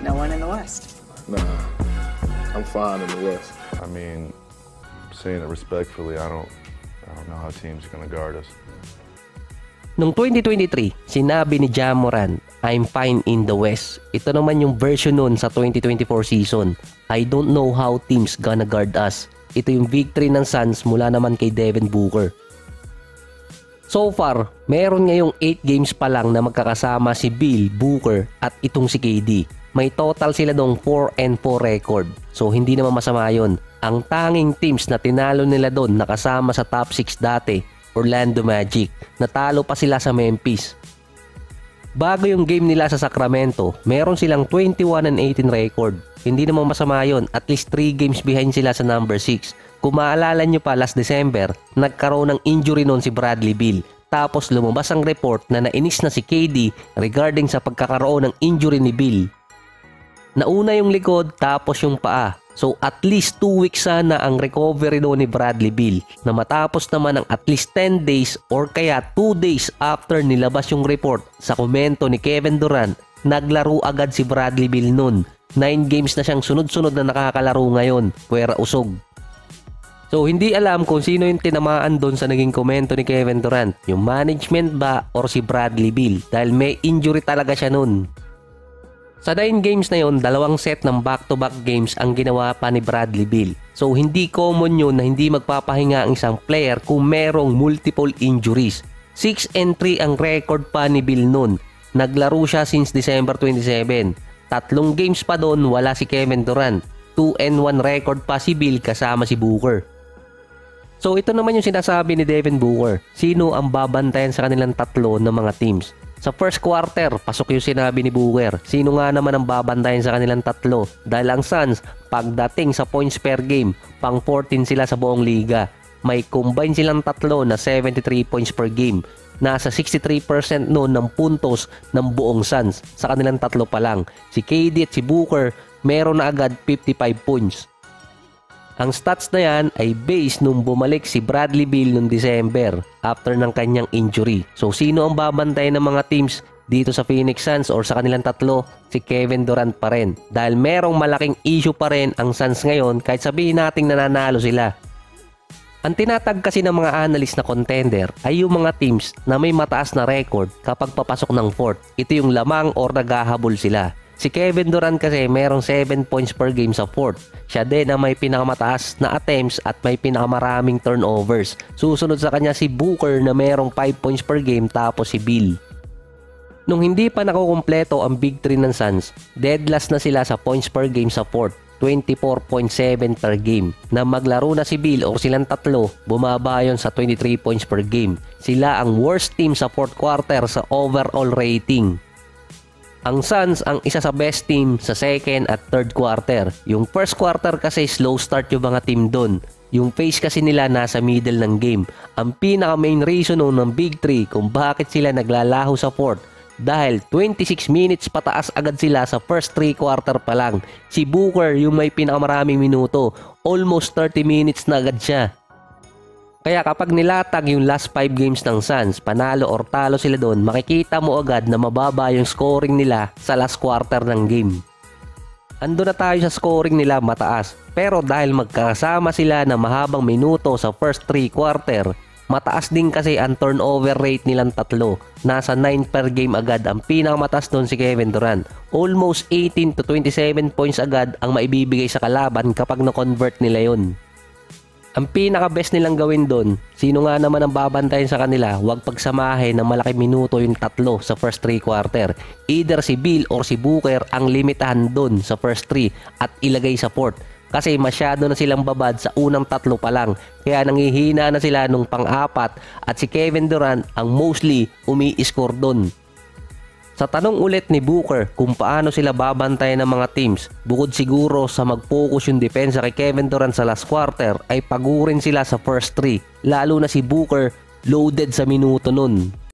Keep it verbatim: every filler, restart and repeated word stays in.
No one in the West. Nah, I'm fine in the West. I mean, saying it respectfully, I don't, I don't know how teams are gonna guard us. Noong twenty twenty-three, sinabi ni Ja Morant, "I'm fine in the West." Ito naman yung version nun sa twenty twenty-four season. "I don't know how teams gonna guard us." Ito yung victory ng Suns mula naman kay Devin Booker. So far, meron ngayong eight games pa lang na magkakasama si Bill, Booker at itong si K D. May total sila nung four and four record. So hindi naman masama yun. Ang tanging teams na tinalo nila doon nakasama sa top six dati, Orlando Magic. Natalo pa sila sa Memphis. Bago yung game nila sa Sacramento, meron silang twenty-one and eighteen record. Hindi naman masama yun, at least three games behind sila sa number six. Kung maalala nyo pa, last December, nagkaroon ng injury noon si Bradley Beal. Tapos lumabas ang report na nainis na si K D regarding sa pagkakaroon ng injury ni Beal. Nauna yung likod, tapos yung paa. So at least two weeks sana ang recovery doon ni Bradley Beal, na matapos naman ang at least ten days or kaya two days after nilabas yung report sa komento ni Kevin Durant, naglaro agad si Bradley Beal noon. nine games na siyang sunod-sunod na nakakalaro ngayon, puwera usog. So hindi alam kung sino yung tinamaan doon sa naging komento ni Kevin Durant, yung management ba or si Bradley Beal, dahil may injury talaga siya noon. Sa nine games na yon, dalawang set ng back-to-back games ang ginawa pa ni Bradley Beal. So hindi common yun na hindi magpapahinga ang isang player kung merong multiple injuries. six and three ang record pa ni Beal noon. Naglaro siya since December twenty-seven. Tatlong games pa doon wala si Kevin Durant. two and one record pa si Beal kasama si Booker. So ito naman yung sinasabi ni Devin Booker. Sino ang babantayan sa kanilang tatlo ng mga teams? Sa first quarter, pasok yung sinabi ni Booker. Sino nga naman ang babantayan sa kanilang tatlo? Dahil ang Suns, pagdating sa points per game, pang fourteen sila sa buong liga. May combine silang tatlo na seventy-three points per game. Nasa sixty-three percent noon ng puntos ng buong Suns sa kanilang tatlo pa lang. Si K D at si Booker meron na agad fifty-five points. Ang stats na yan ay based nung bumalik si Bradley Beal noong December after ng kanyang injury. So sino ang babantay ng mga teams dito sa Phoenix Suns or sa kanilang tatlo? Si Kevin Durant pa rin. Dahil merong malaking issue pa rin ang Suns ngayon kahit sabihin nating nananalo sila. Ang tinatag kasi ng mga analyst na contender ay yung mga teams na may mataas na record kapag papasok ng fourth. Ito yung lamang or naghahabol sila. Si Kevin Durant kasi merong seven points per game sa fourth. Siya din na may pinakamataas na attempts at may pinakamaraming turnovers. Susunod sa kanya si Booker na merong five points per game, tapos si Beal. Nung hindi pa nakukumpleto ang big three ng Suns, dead last na sila sa points per game sa fourth. twenty-four point seven per game. Na maglaro na si Beal o silang tatlo, bumaba yun sa twenty-three points per game. Sila ang worst team sa fourth quarter sa overall rating. Ang Suns ang isa sa best team sa second at third quarter. Yung first quarter kasi slow start yung mga team doon. Yung pace kasi nila nasa middle ng game. Ang pinaka main reason nun ng big three kung bakit sila naglalaho sa fourth, dahil twenty-six minutes pataas agad sila sa first three quarter pa lang. Si Booker yung may pinakamaraming minuto, almost thirty minutes na agad siya. Kaya kapag nilatag yung last five games ng Suns, panalo or talo sila doon, makikita mo agad na mababa yung scoring nila sa last quarter ng game. Ando na tayo sa scoring nila mataas, pero dahil magkasama sila na mahabang minuto sa first three quarter, mataas din kasi ang turnover rate nilang tatlo. Nasa nine per game agad. Ang pinakamataas doon si Kevin Durant. Almost eighteen to twenty-seven points agad ang maibibigay sa kalaban kapag na-convert nila yon. Ang pinaka-best nilang gawin doon, sino nga naman ang babantayan sa kanila, huwag pagsamahin ng malaking minuto yung tatlo sa first three quarter. Either si Beal or si Booker ang limitahan doon sa first three at ilagay sa fourth. Kasi masyado na silang babad sa unang tatlo pa lang. Kaya nangihina na sila nung pang-apat at si Kevin Durant ang mostly umi-score doon. Sa tanong ulit ni Booker kung paano sila babantayan ng mga teams, bukod siguro sa mag-focus yung depensa kay Kevin Durant sa last quarter, ay pagurin sila sa first three. Lalo na si Booker, loaded sa minuto nun.